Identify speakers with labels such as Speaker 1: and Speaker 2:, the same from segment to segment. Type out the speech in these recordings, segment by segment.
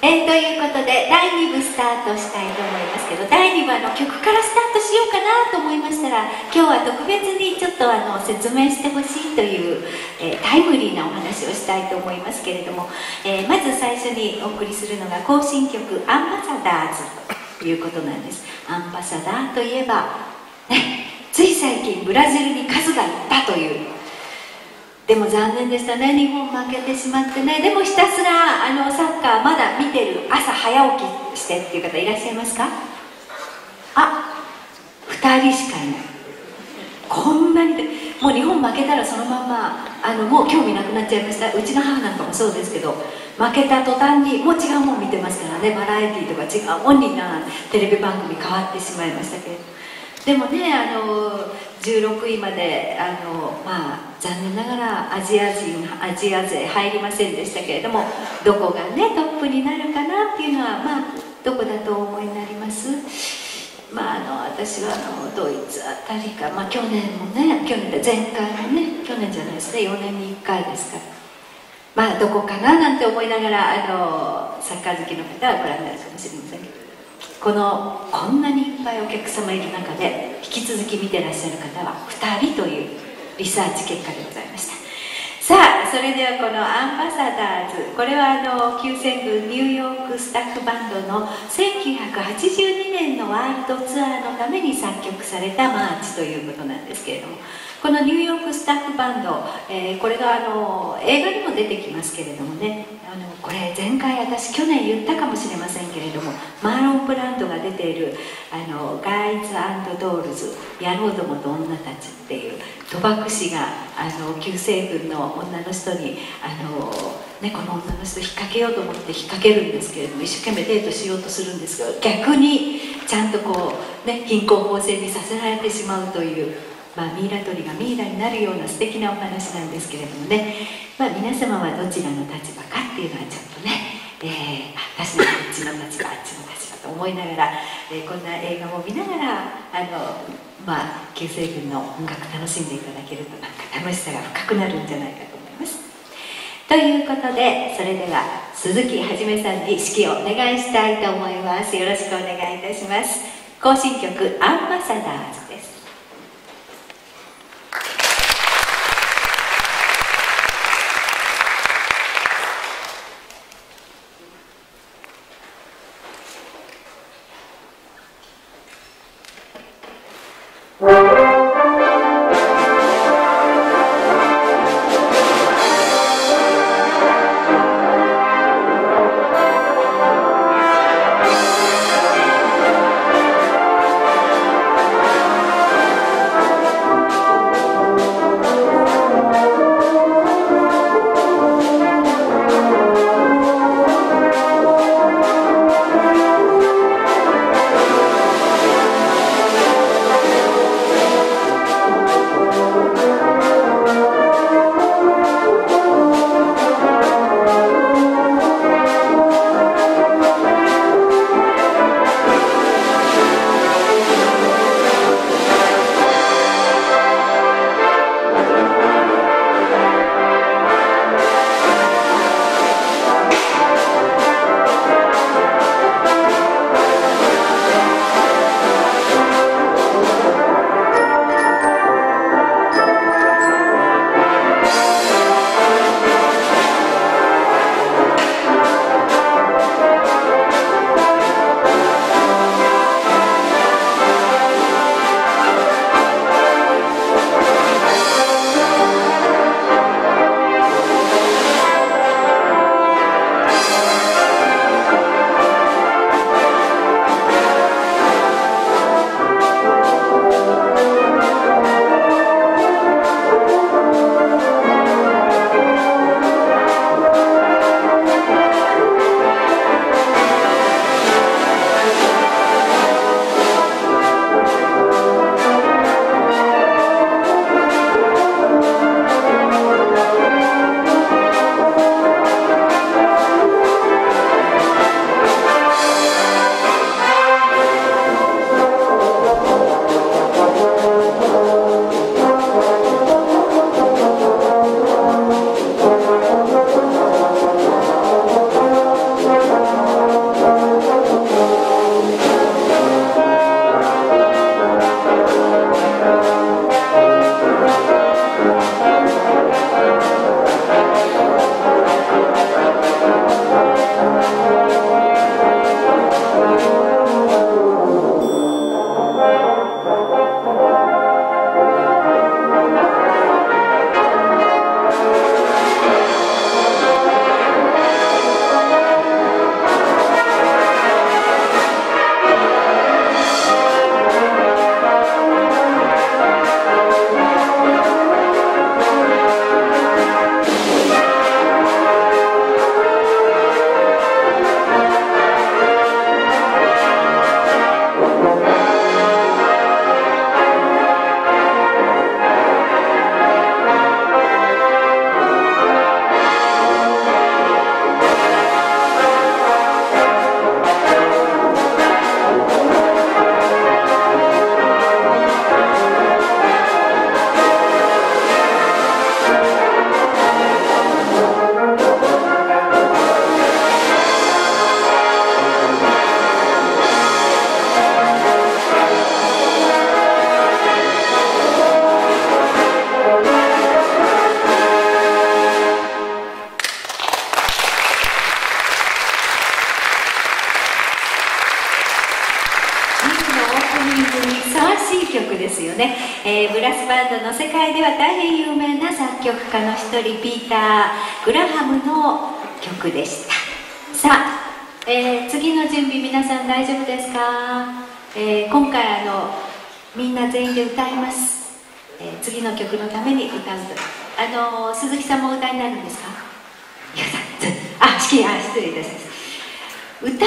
Speaker 1: ということで第2部スタートしたいと思いますけど、第2部曲からスタートしようかなと思いましたら、今日は特別にちょっと説明してほしいという、タイムリーなお話をしたいと思いますけれども、まず最初にお送りするのが行進曲「アンバサダーズ」ということなんです。アンバサダーといえば、ね、つい最近ブラジルに数が行ったという。でも残念でしたね、日本負けてしまってね。でもひたすらサッカーまだ見てる、朝早起きしてっていう方いらっしゃいますか？あ、2人しかいない。こんなにもう日本負けたらそのままもう興味なくなっちゃいました。うちの母なんかもそうですけど、負けた途端にもう違うもん見てますからね。バラエティーとか違うもんにテレビ番組変わってしまいましたけれど、でもね、16位まで残念ながらアジア勢入りませんでしたけれども、どこがねトップになるかなっていうのはどこだとお思いになります？私はドイツあたりか、去年もね、前回もね、去年じゃないですね、4年に1回ですから、どこかななんて思いながらサッカー好きの方はご覧になるかもしれませんけど、こんなにいっぱいお客様いる中で引き続き見てらっしゃる方は2人というリサーチ結果でございました。さあ、それではこのアンバサダーズ、これは旧戦軍ニューヨークスタッフバンドの1982年のワールドツアーのために作曲されたマーチということなんですけれども、このニューヨークスタッフバンド、これが映画にも出てきますけれどもね、これ前回私去年言ったかもしれませんけれども、マーロン・ブランドが出ているガイズ&ドールズ、野郎どもと女たちっていう賭博師が旧西軍の女の人にこの女の人引っ掛けようと思って引っ掛けるんですけれども、一生懸命デートしようとするんですけど、逆にちゃんと貧困法制にさせられてしまうという、ミイラ取りがミイラになるような素敵なお話なんですけれどもね、皆様はどちらの立場かっていうのはちょっとね、私のこっちの立場、あっちの立場と思いながら、こんな映画も見ながら旧西軍の音楽楽しんでいただけると、楽しさが深くなるんじゃないかと思います。ということで、それでは鈴木はじめさんに指揮をお願いしたいと思います。よろしくお願いいたします。行進曲「アンバサダーズ」です。
Speaker 2: 「
Speaker 1: ですよね。ブラスバンドの世界では大変有名な作曲家の一人、ピーター・グラハムの曲でした。さあ、次の準備皆さん大丈夫ですか？今回みんな全員で歌います。次の曲のために歌うと。鈴木さんも歌いになるんですか？失礼いたします。歌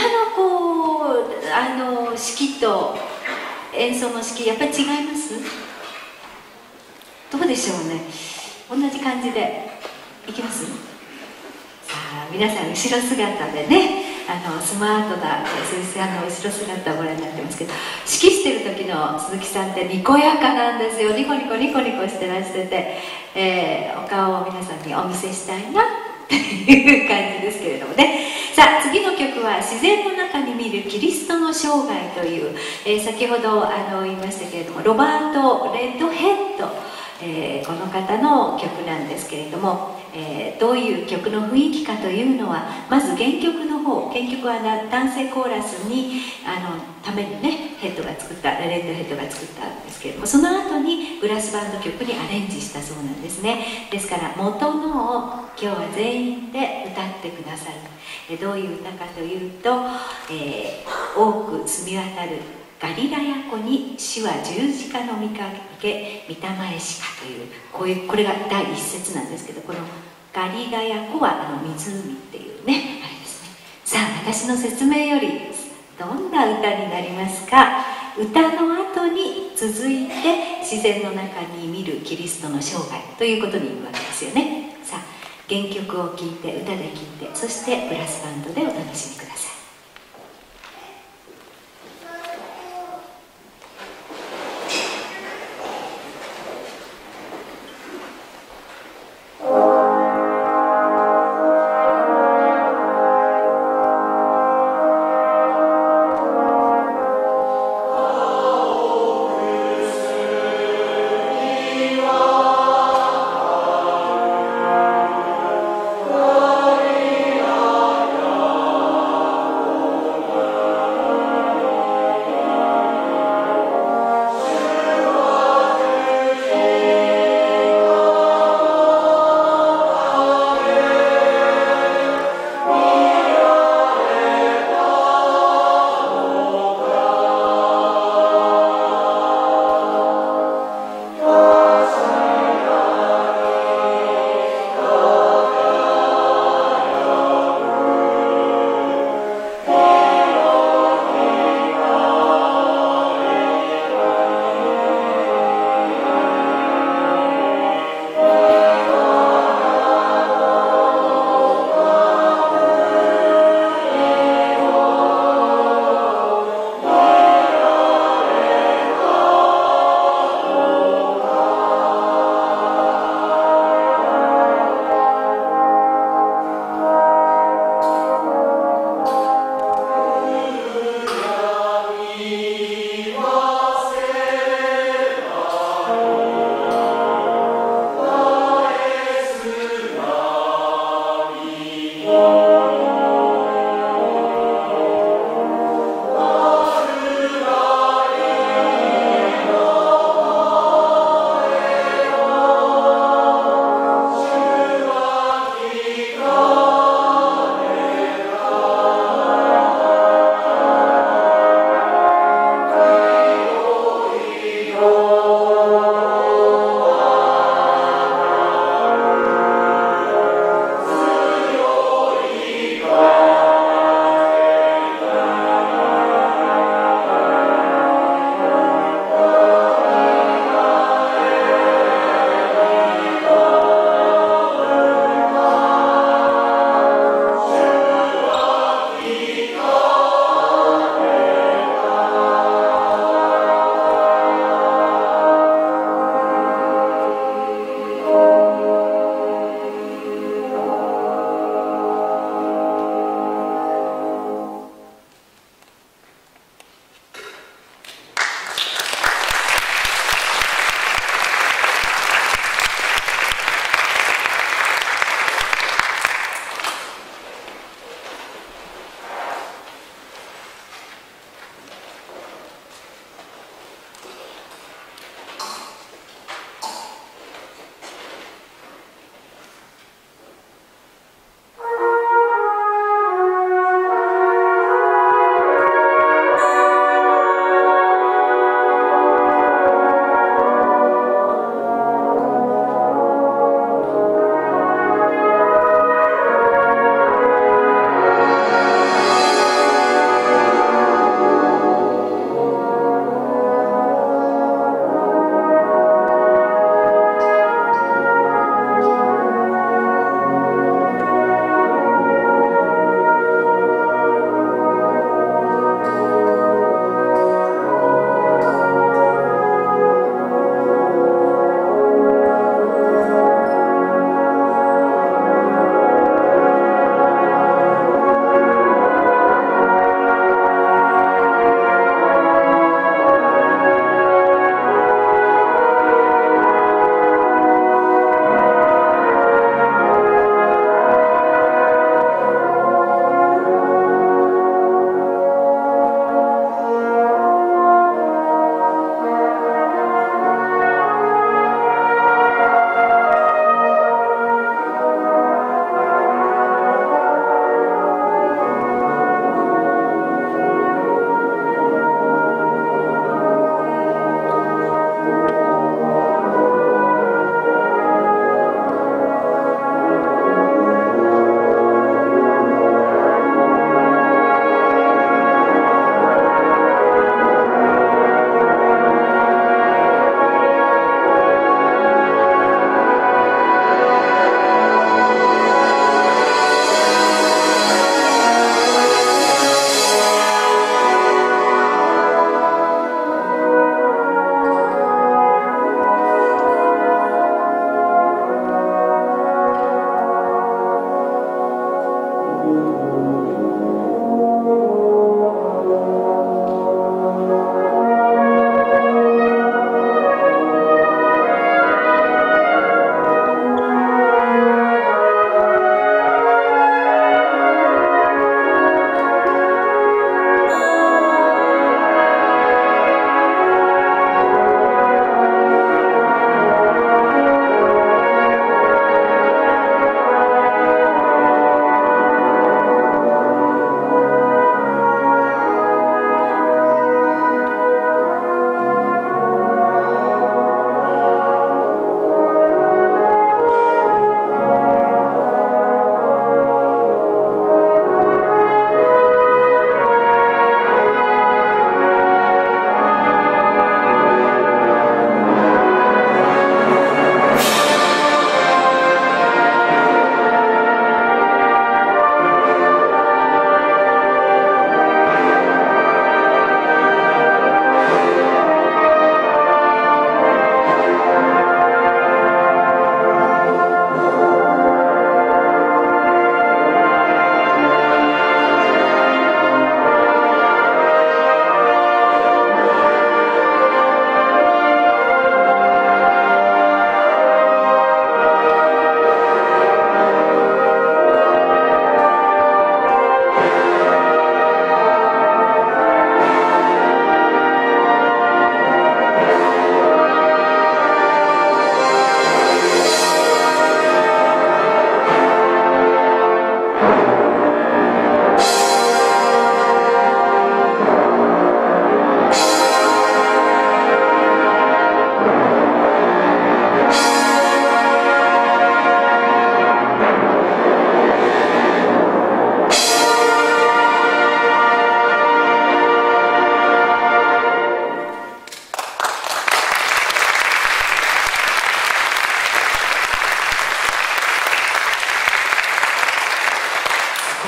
Speaker 1: の式と演奏の式、やっぱり違います？どうでしょうね。同じ感じでいきます？さあ、皆さん後ろ姿でね、スマートな鈴木さんの後ろ姿をご覧になってますけど、指揮してる時の鈴木さんってにこやかなんですよ。ニコニコしてらしてて、お顔を皆さんにお見せしたいなっていう感じですけれどもね。さあ、次の曲は自然の中に見るキリストの生涯という、先ほど言いましたけれども、ロバート・レッドヘッド、この方の曲なんですけれども、どういう曲の雰囲気かというのは、まず原曲の方、原曲は男性コーラスにためにね、レッドヘッドが作ったんですけれども、その後にブラスバンド曲にアレンジしたそうなんですね。ですから元のを今日は全員で歌ってくださる。どういう歌かというと、多く澄み渡るガリラヤ湖に主は十字架の御影御霊しかという、これが第一節なんですけど、このガリラヤ湖は湖っていうね、あれですね。さあ、私の説明よりどんな歌になりますか？歌の後に続いて自然の中に見るキリストの生涯ということになるわけですよね。さあ、原曲を聴いて、歌で聴いて、そしてブラスバンドでお楽しみください。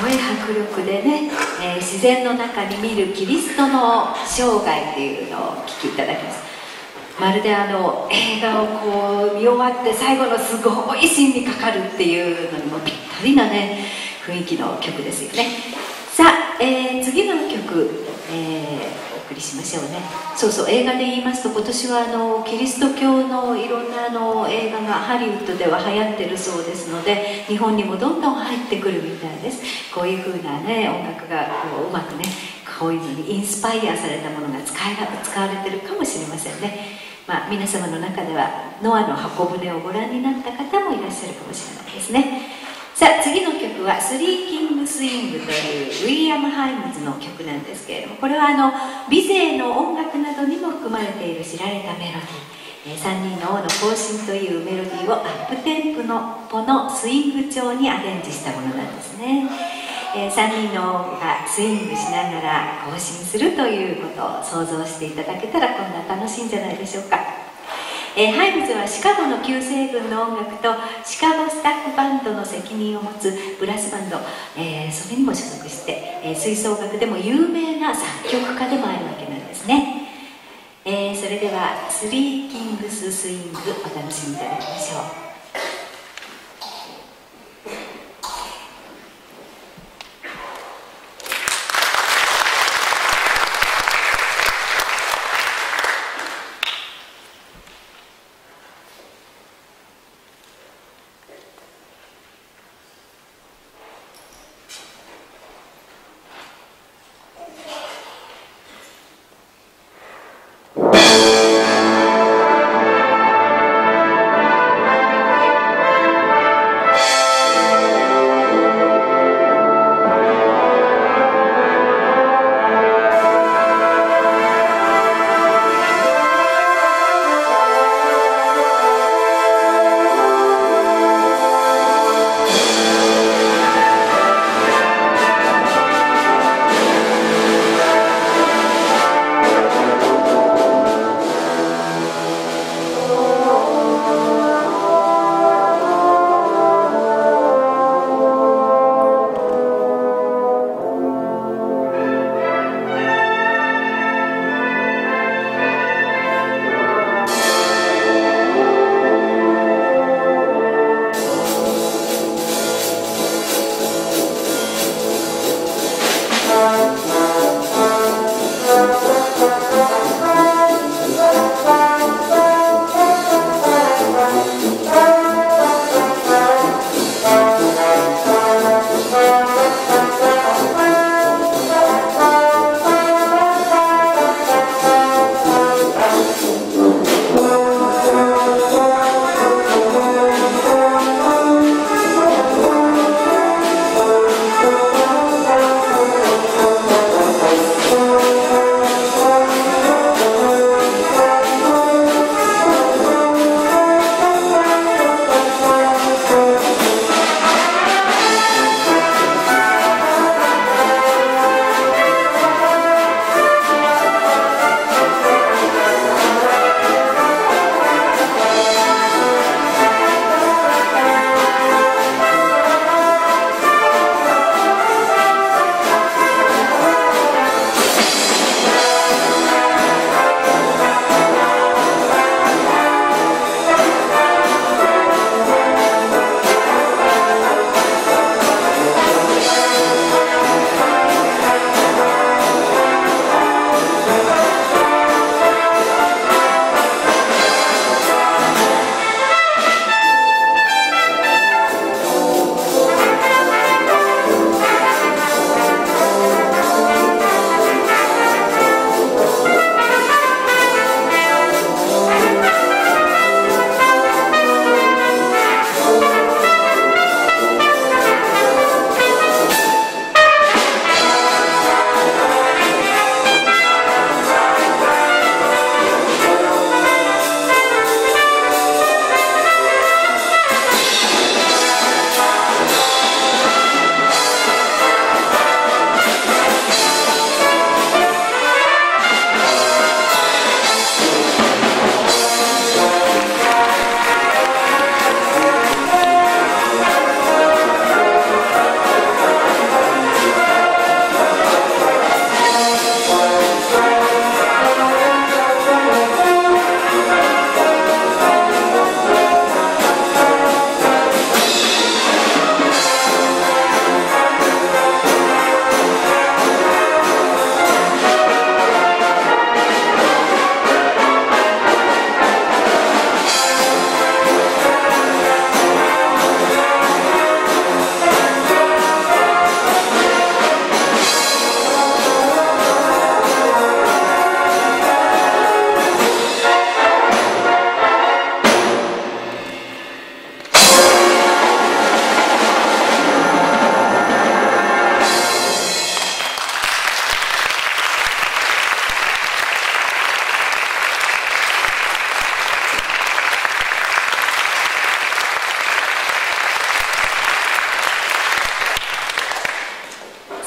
Speaker 1: ごい迫力でね、自然の中に見るキリストの生涯っていうのをお聞きいただきます。まるで映画をこう見終わって最後のすごいシーンにかかるっていうのにもぴったりなね雰囲気の曲ですよね。さあ、次の曲、お送りしましょうね。そうそう、映画で言いますと今年はキリスト教のいろんな映画がハリウッドでは流行ってるそうですので、日本にもどんどん入ってくるみたいです。こういう風なね音楽がこううまくねこういうのにインスパイアされたものが使われてるかもしれませんね。まあ、皆様の中ではノアの箱舟をご覧になった方もいらっしゃるかもしれないですね。さあ次の曲はスリーキングスイングというウィリアム・ハイムズの曲なんですけれども、これは美勢の音楽などにも含まれている知られたメロディー、三人の王の行進というメロディーをアップテンポのスイング調にアレンジしたものなんですね。3人の王がスイングしながら行進するということを想像していただけたらこんな楽しいんじゃないでしょうか。ハイムズはシカゴの旧西軍の音楽とシカゴスタッフバンドの責任を持つブラスバンド、それにも所属して、吹奏楽でも有名な作曲家でもあるわけなんですね。それではスリーキングススイングお楽しみいただきましょう。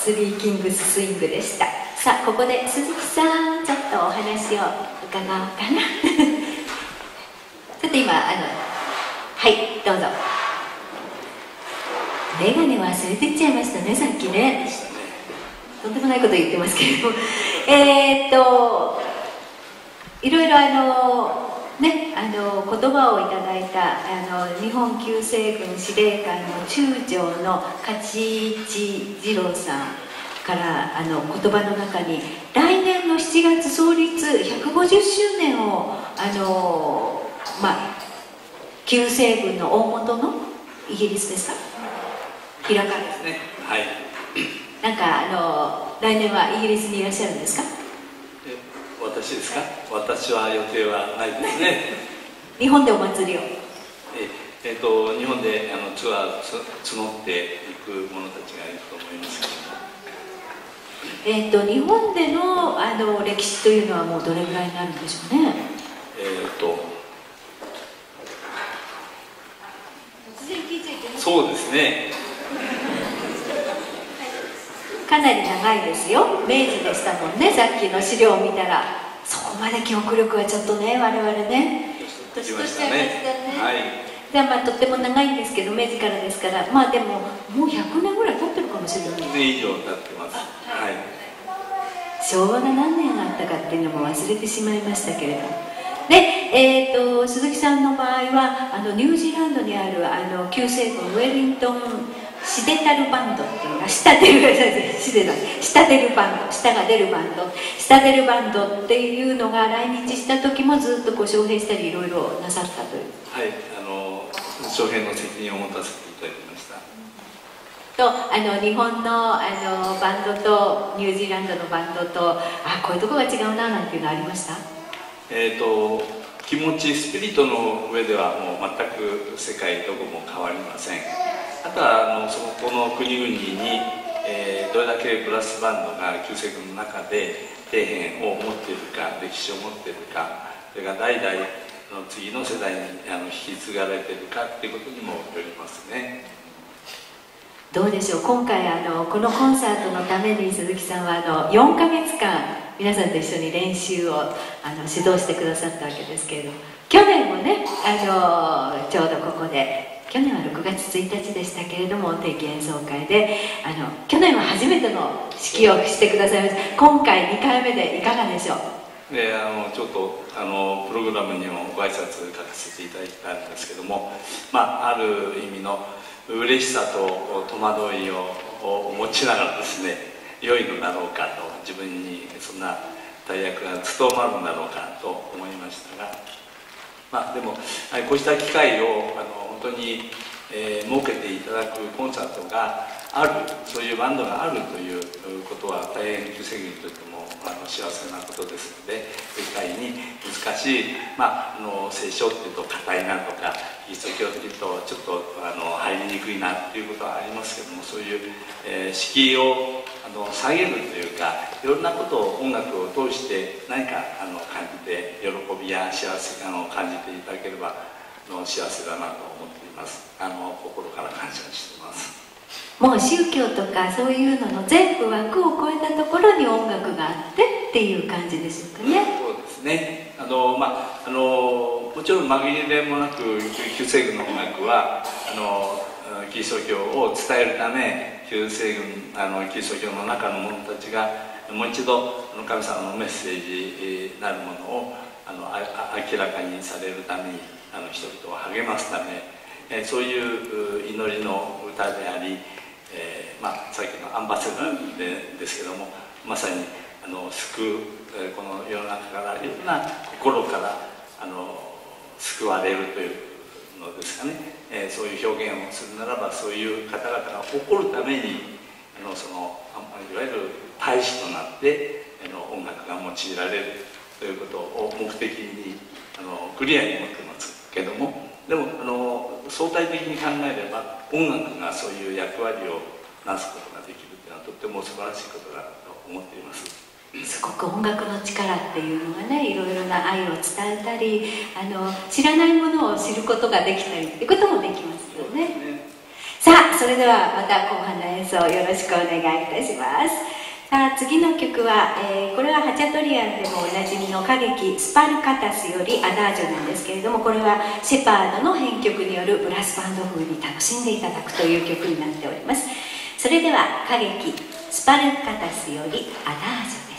Speaker 1: スリーキングススイングでした。さあここで鈴木さんちょっとお話を伺おうかなちょっと今はいどうぞ。メガネ忘れてっちゃいましたね、さっきね。とんでもないこと言ってますけれどもいろいろね、言葉をいただいた日本旧西軍司令官の中将の勝一次郎さんから言葉の中に来年の7月創立150周年を旧西軍の大元のイギリスですか開かれですね。はい。なんか来年はイギリスにいらっしゃるんですか？
Speaker 2: 私ですか？私は予定はないですね。
Speaker 1: 日本でお祭りを。
Speaker 2: 日本でツアー募っていく者たちがいると思いますけども。
Speaker 1: 日本での歴史というのはもうどれぐらいになるんでしょうね。
Speaker 2: そうですね。
Speaker 1: かなり長いですよ。明治でしたもんね、さっきの資料を見たら。そこまで記憶力はちょっとね、我々ね年取っちゃいましたね。はい。じゃあとっても長いんですけど、明治からですから、でももう100年ぐらい経ってるかもしれない。
Speaker 2: 100年以上経ってます。はい。
Speaker 1: 昭和が何年あったかっていうのも忘れてしまいましたけれども。で、鈴木さんの場合はニュージーランドにある旧西軍ウェリントンシデタルバンドっていうのが下が出るバンドっていうのが来日した時もずっと招聘したりいろいろなさったという。
Speaker 2: はい、招聘の責任を持たせていただきました。
Speaker 1: と日本のバンドとニュージーランドのバンドとこういうとこが違うななんていうのありました？
Speaker 2: 気持ちスピリットの上ではもう全く世界どこも変わりません。あとはそこの国々に、どれだけブラスバンドが旧西軍の中で底辺を持っているか、歴史を持っているか、それが代々の次の世代に引き継がれているかっていうことにもよりますね。
Speaker 1: どうでしょう、今回このコンサートのために鈴木さんは4ヶ月間皆さんと一緒に練習を指導してくださったわけですけれども、去年もねちょうどここで去年は6月1日でしたけれども定期演奏会で去年は初めての指揮をしてくださいました。今回2回目でいかがでしょう？
Speaker 2: でちょっとプログラムにもご挨拶書かせていただいたんですけども、ある意味の嬉しさと戸惑いを持ちながらですね、良いのだろうかと、自分にそんな大役が務まるんだろうかと思いましたが、でもこうした機会を本当に、設けていただくコンサートがある、そういうバンドがあるということは大変旧西軍にとっても幸せなことですので、世界に難しい、聖書っていうと硬いなとか、キリスト教っていうとちょっと入りにくいなっていうことはありますけども、そういう、敷居を下げるというか、いろんなことを音楽を通して何か感じて、喜びや幸せ感を感じていただければ幸せだなと思っています。心から感謝しています。
Speaker 1: もう宗教とかそういうのの全部枠を超えたところに音楽があってっていう感じでしょうかね。
Speaker 2: そうですね。もちろん紛れもなく旧西軍の音楽はキリスト教を伝えるため、旧西軍キリスト教の中の者たちがもう一度神様のメッセージなるものを明らかにされるために人々を励ますため、そういう祈りの歌であり、さっきのアンバサダーですけども、まさに救う、この世の中からいろんな心から救われるというのですかね、そういう表現をするならば、そういう方々が起こるためにいわゆる大使となって音楽が用いられるということを目的にクリアに持ってますけども、でも相対的に考えれば音楽がそういう役割をなすことができるというのはとっても素晴らしいことだと思っています。
Speaker 1: すごく音楽の力っていうのがね、いろいろな愛を伝えたり知らないものを知ることができたりっていうこともできますよね。さあそれではまた後半の演奏よろしくお願いいたします。さあ次の曲は、これはハチャトリアンでもおなじみの歌劇スパルカタスよりアダージョなんですけれども、これはシェパードの編曲によるブラスバンド風に楽しんでいただくという曲になっております。それでは歌劇スパルカタスよりアダージョです。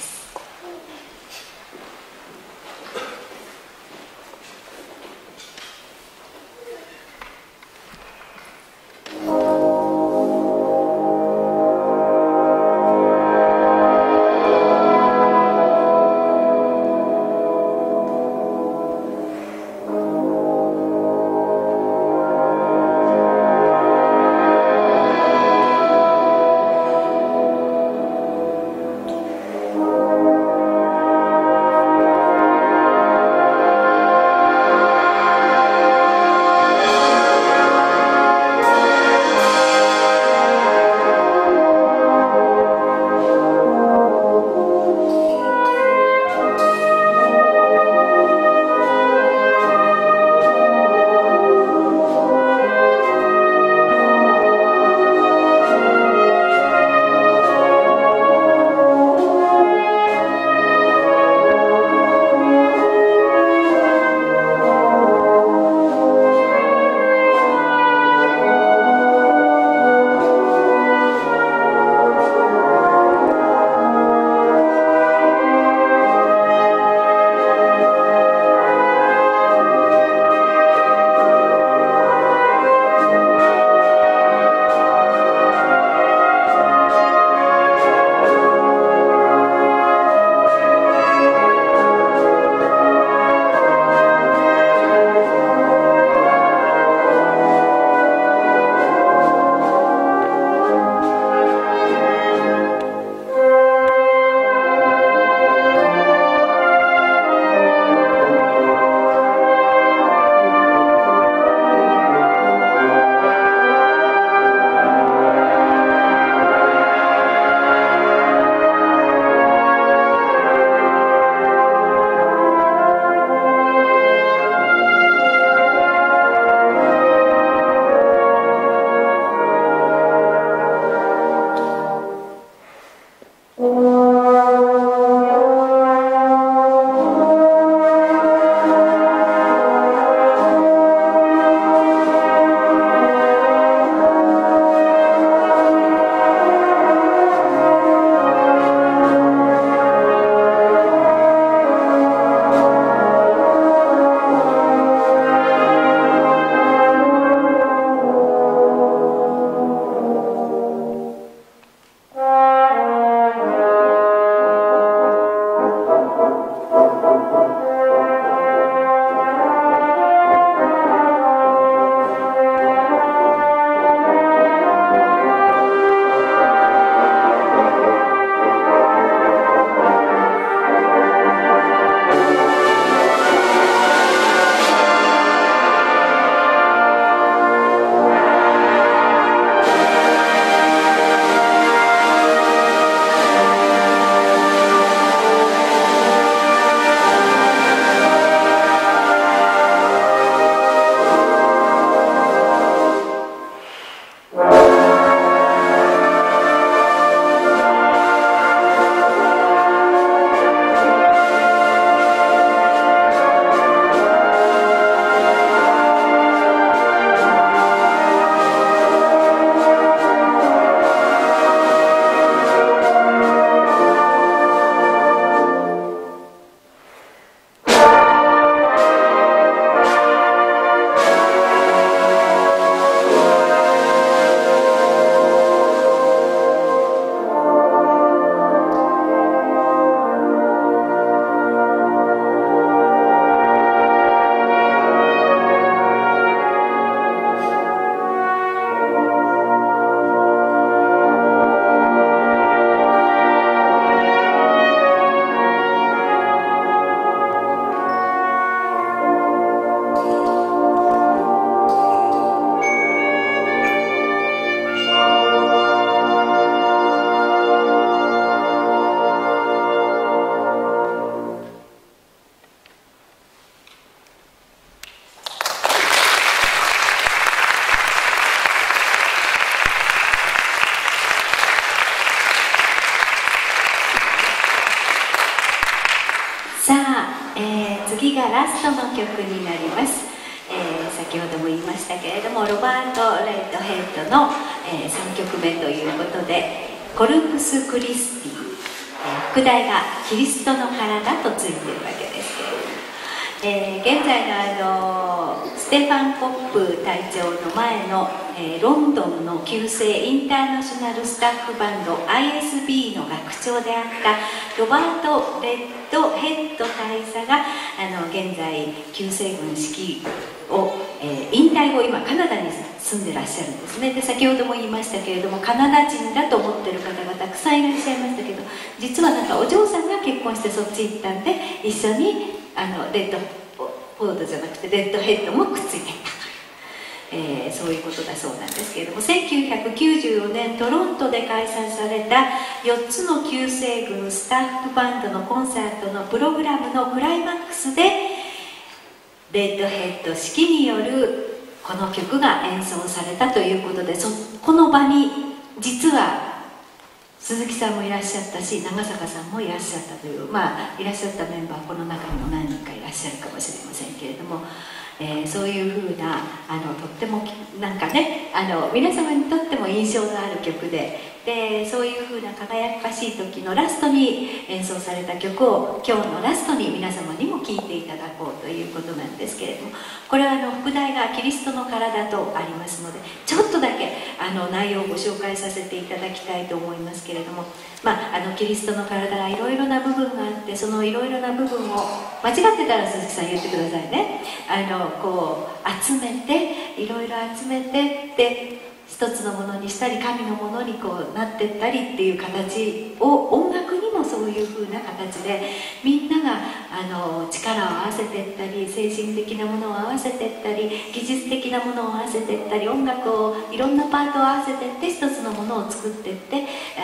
Speaker 1: はラストの曲になります。先ほども言いましたけれども、ロバート・レッドヘッドの、3曲目ということで、コルプス・クリスティ、副題がキリストの体とついているわけですけれども、現在のステファン・コップ隊長の前の、ロンドンの旧制インターナショナルスタッフバンド ISB の学長であったロバート・レッドヘッド大佐が現在旧制軍指揮を、引退後今カナダに住んでらっしゃるんですね。で先ほども言いましたけれども、カナダ人だと思ってる方がたくさんいらっしゃいましたけど、実はなんかお嬢さんが結婚してそっち行ったんで、一緒にレッドフォードじゃなくてレッドヘッドもくっついていったという、そういうことだそうなんですけれども、1994年トロントで開催された4つの旧制軍スタッフバンドのコンサートのプログラムのクライマックスでレッドヘッド指揮によるこの曲が演奏されたということで、この場に実は鈴木さんもいらっしゃったし、長坂さんもいらっしゃったという、いらっしゃったメンバーこの中にも何人かいらっしゃるかもしれませんけれども、そういうふうなとってもなんかね、皆様にとっても印象のある曲で、そういうふうな輝かしい時のラストに演奏された曲を今日のラストに皆様にも聴いていただこうということなんですけれども、これは副題がキリストの体とありますので、ちょっとだけ内容をご紹介させていただきたいと思いますけれども、キリストの体がいろいろな部分があって、そのいろいろな部分を間違ってたら鈴木さん言ってくださいね。こう集めて、いろいろ集めてで一つのものにしたり、神のものにこうなっていったりっていう形を、音楽にもそういう風な形でみんなが力を合わせていったり、精神的なものを合わせていったり、技術的なものを合わせていったり、音楽をいろんなパートを合わせていって一つのものを作っていって、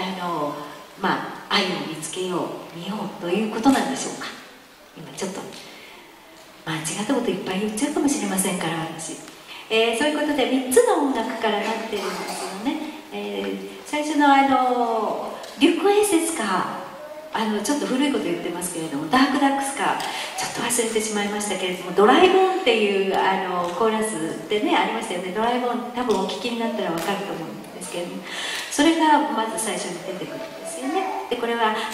Speaker 1: 愛を見つけよう、見ようということなんでしょうか。今ちょっと間違ったこといっぱい言っちゃうかもしれませんから私。そういうことで3つの音楽からなってるんですよね。最初のリュック・エーセスか、ちょっと古いこと言ってますけれども、ダークダックスかちょっと忘れてしまいましたけれども、ドライボーンっていうコーラスでねありましたよね。ドライボーン、多分お聞きになったら分かると思うんですけれども、それがまず最初に出てくるんですよね。でこれは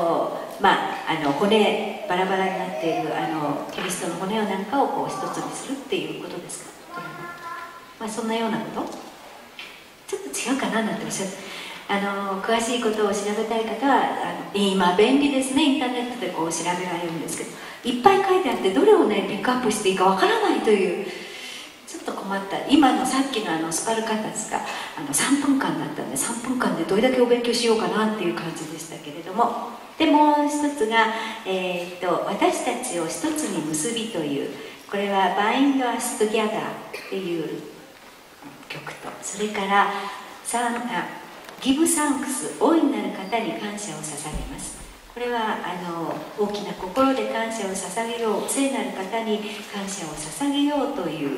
Speaker 1: 骨バラバラになっているキリストの骨をなんかをこう一つにするっていうことですか。そんなようなことちょっと違うかななんておっしゃって、詳しいことを調べたい方は今便利ですね、インターネットでこう調べられるんですけど、いっぱい書いてあってどれをねピックアップしていいかわからないという、ちょっと困った。今のさっきのスパルカタスが3分間だったんで、3分間でどれだけお勉強しようかなっていう感じでしたけれども、でもう一つが、私たちを一つに結びという、これはBind Us Togetherっていう曲と、それからGive Thanks、大いなる方に感謝を捧げます。これは大きな心で感謝を捧げよう、聖なる方に感謝を捧げようという、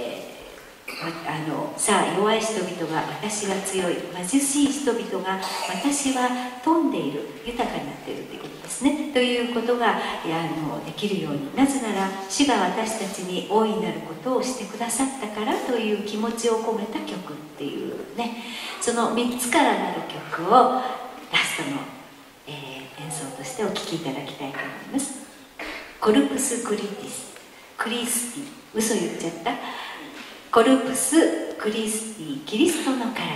Speaker 1: さあ弱い人々が私は強い、貧しい人々が私は富んでいる、豊かになっているということですね。ということができるように、なぜなら主が私たちに大いなることをしてくださったからという気持ちを込めた曲っていうね、その3つからなる曲をラストの、演奏としてお聴きいただきたいと思います。コルプス・クリスティ、嘘言っちゃった。コルプス・クリスティ、キリストの体です。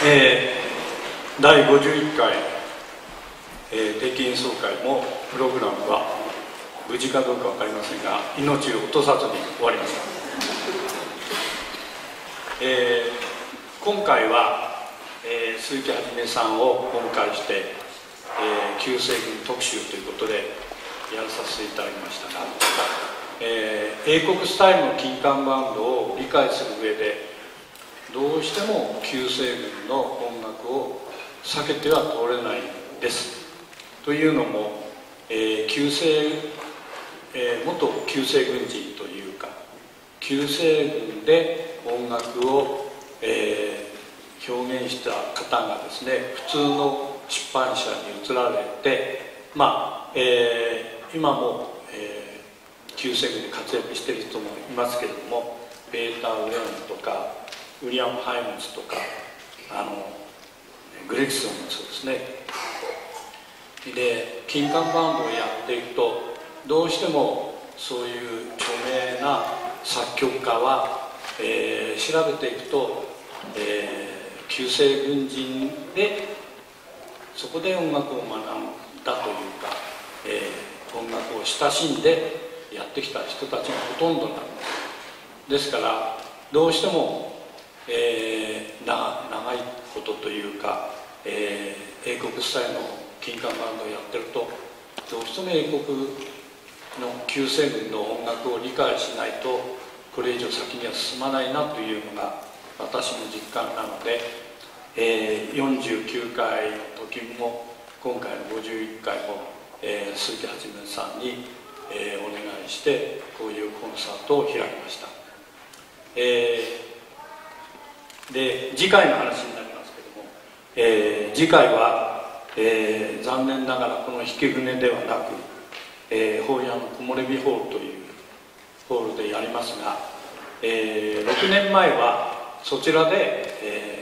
Speaker 3: 第51回、定期演奏会もプログラムは無事かどうか分かりませんが命を落とさずに終わりました。今回は、鈴木はじめさんをお迎えして、旧西軍特集ということでやらさせていただきましたが、英国スタイルの金管バンドを理解する上でどうしても旧西軍の音楽を避けては通れないんです。というのも、元旧西軍人というか旧西軍で音楽を、表現した方がですね、普通の出版社に移られて、今も、旧西軍で活躍している人もいますけれども、ペーター・ウレンとかウィリアム・ハイムズとかグレクソンもそうですね。で金管バンドをやっていくとどうしてもそういう著名な作曲家は、調べていくと、旧西軍人でそこで音楽を学んだというか、音楽を親しんでやってきた人たちがほとんどなんです。ですからどうしても、長いことというか、英国スタイルの金管バンドをやってるとどうしても英国の旧西軍の音楽を理解しないとこれ以上先には進まないなというのが私の実感なので、49回の時も今回の51回も、鈴木はじめさんに、お願いしてこういうコンサートを開きました。で次回の話になりますけども、次回は、残念ながらこのHikifuneではなく、法屋の木漏れ日ホールというホールでやりますが、6年前はそちらで、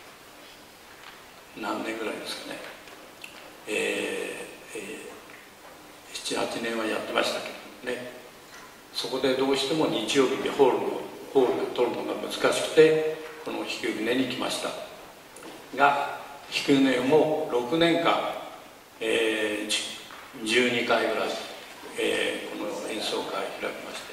Speaker 3: 何年ぐらいですかね、7、8年はやってましたけどね、そこでどうしても日曜日でホールが取るのが難しくてこのHikifuneに来ましたが、Hikifuneも6年間、12回ぐらい、この演奏会を開きまして、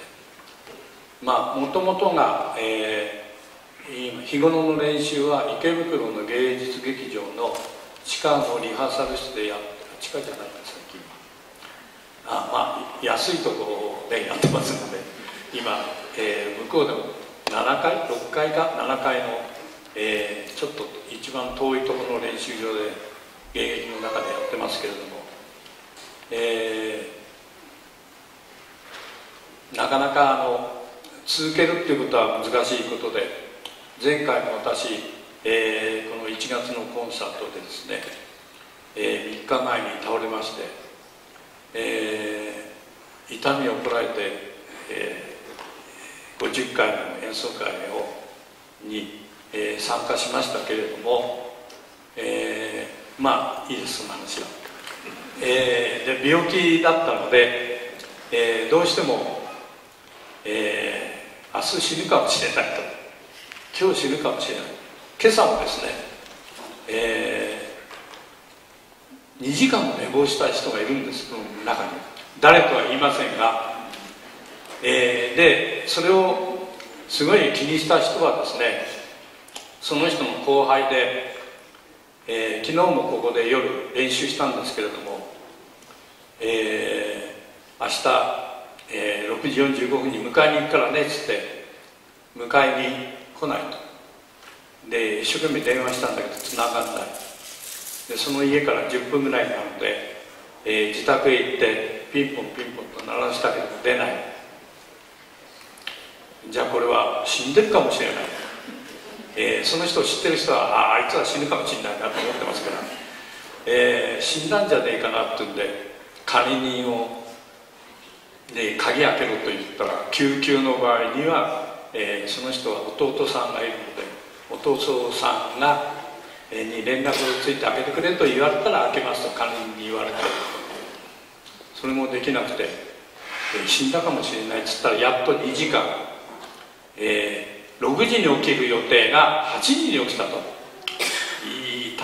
Speaker 3: もともとが、日頃の練習は池袋の芸術劇場の地下のリハーサル室で地下じゃないです最近安いところでやってますので今、向こうでも6階か7階の、ちょっと一番遠いところの練習場で芸劇の中でやってますけれども、なかなか続けるっていうことは難しいことで、前回も私、この1月のコンサートでですね、3日前に倒れまして、痛みをこらえて、50回の演奏会に、参加しましたけれども、いいですその話は。で病気だったので、どうしても、明日死ぬかもしれないと、今日死ぬかもしれない、今朝もですね、2時間も寝坊した人がいるんです、この中に。誰とは言いませんが、でそれをすごい気にした人はですね、その人の後輩で、昨日もここで夜練習したんですけれども、明日、6時45分に迎えに行くからねっつって迎えに来ないと。で一生懸命電話したんだけど繋がんない。でその家から10分ぐらいなので、自宅へ行ってピンポンピンポンと鳴らしたけど出ない。じゃあこれは死んでるかもしれない、その人を知ってる人はあいつは死ぬかもしれないなと思ってますから、死んだんじゃねえかなっていうんで管理人を、鍵開けろと言ったら救急の場合には、その人は弟さんがいるので弟さんが、に連絡をついて開けてくれと言われたら開けますと管理人に言われて、それもできなくて、死んだかもしれないっつったらやっと2時間、6時に起きる予定が8時に起きたと。い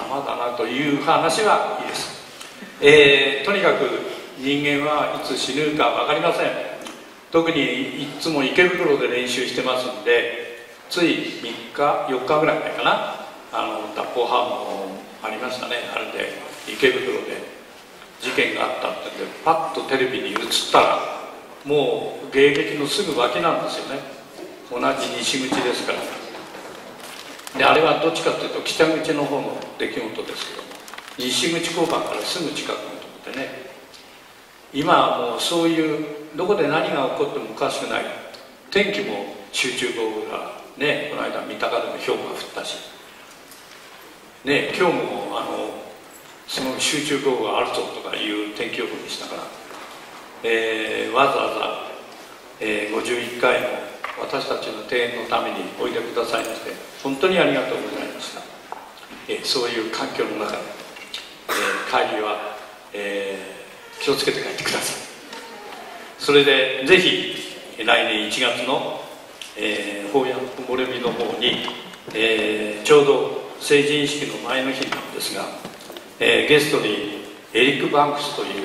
Speaker 3: まだなという話はいいです。とにかく人間はいつ死ぬか分かりません。特にいつも池袋で練習してますんで、つい3日4日ぐらい前かな、脱法犯もありましたね。あれで池袋で事件があったってんでパッとテレビに映ったら、もう迎撃のすぐ脇なんですよね。同じ西口ですから。であれはどっちかというと北口の方の出来事ですけども、西口交番からすぐ近くのところでね、今はもうそういうどこで何が起こってもおかしくない。天気も集中豪雨がね、この間三鷹でも氷が降ったしね、今日もその集中豪雨があるぞとかいう天気予報でしたから、わざわざ、51回の私たちの庭園のためにおいでくださいまして本当にありがとうございました。そういう環境の中で、帰りは、気をつけて帰ってください。それでぜひ来年1月の法や木漏れ日の方に、ちょうど成人式の前の日なんですが、ゲストにエリック・バンクスという、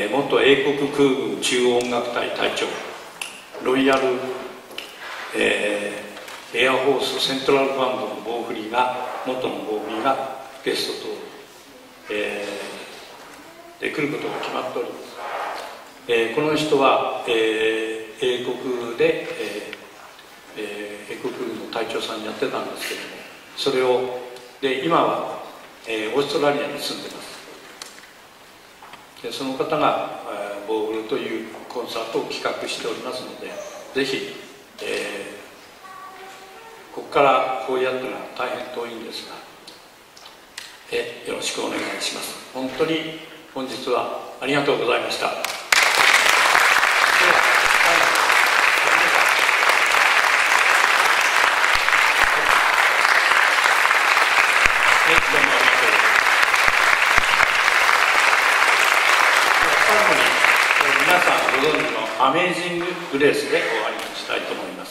Speaker 3: 元英国空軍中央音楽隊隊長、ロイヤル、エアフォースセントラルバンドの棒振りが元の棒振りがゲストと、で来ることが決まっております。この人は、英国で、英国軍の隊長さんやってたんですけども、それをで今は、オーストラリアに住んでます。でその方が、ボールというコンサートを企画しておりますので、ぜひ、ここからこうやってのは大変遠いんですが、よろしくお願いします。本当に本日はありがとうございました。皆さんご存知のアメージング・グレースで終わりにしたいと思います。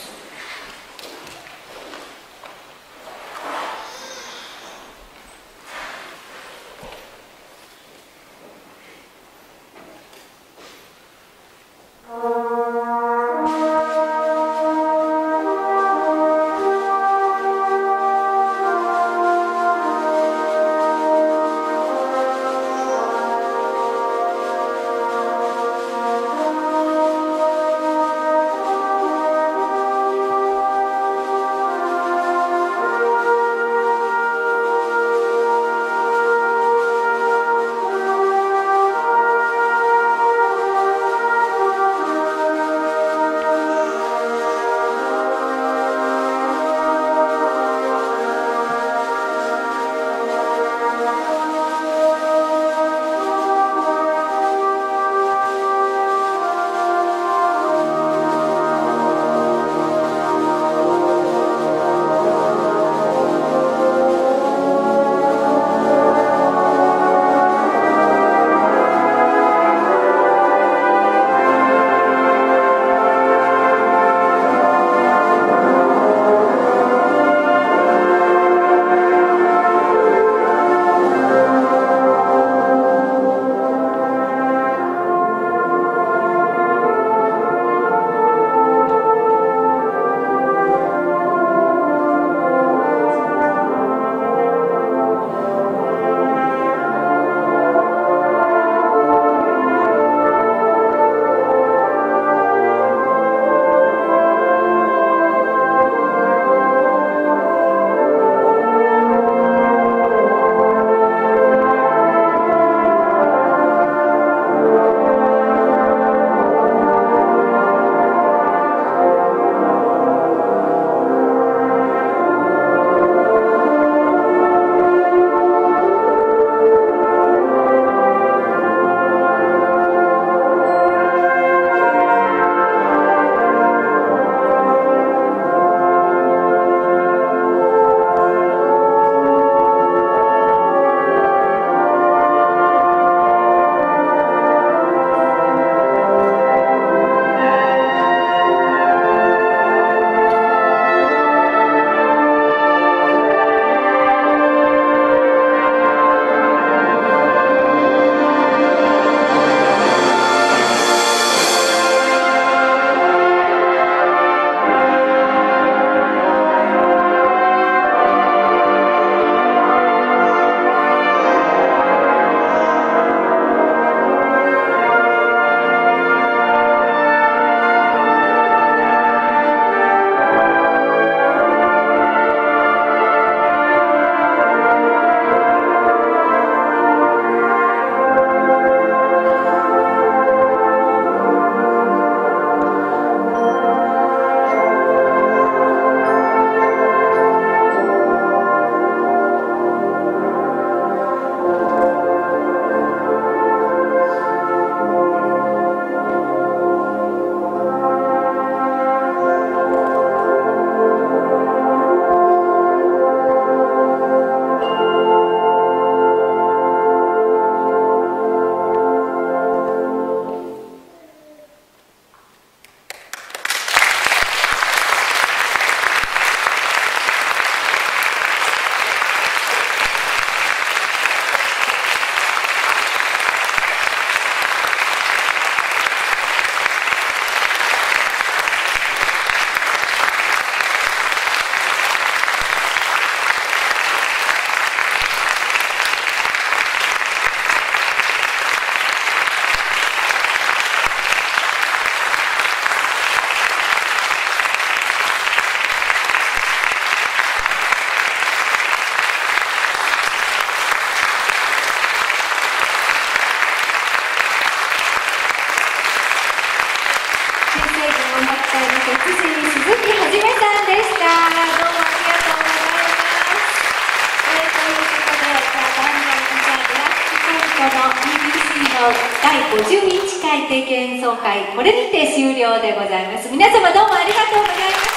Speaker 1: 定期演奏会、これにて終了でございます。皆様どうもありがとうございました。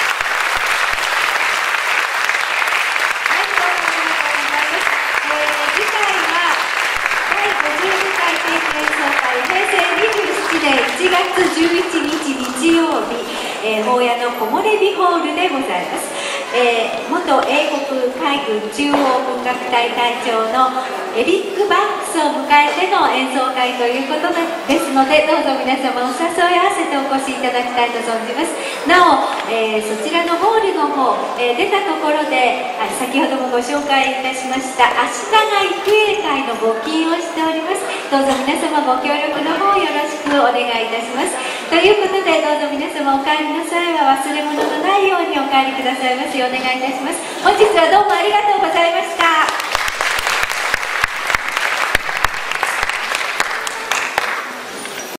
Speaker 1: はい、どうもありがとうございます。次回は第52回定期演奏会、平成27年1月11日日曜日、法屋の木漏れ日ホールでございます。元英国海軍中央軍楽隊隊長のエリック・バンクスを迎えての演奏会ということですので、どうぞ皆様お誘い合わせてお越しいただきたいと存じます。なお、そちらのホールの方、出たところで、先ほどもご紹介いたしました足長育英会の募金をしております。どうぞ皆様ご協力の方よろしくお願いいたします。ということで、どうぞ皆様お帰りの際は忘れ物のないようにお帰りくださいますようお願いいたします。本日はどうもありがとうございました。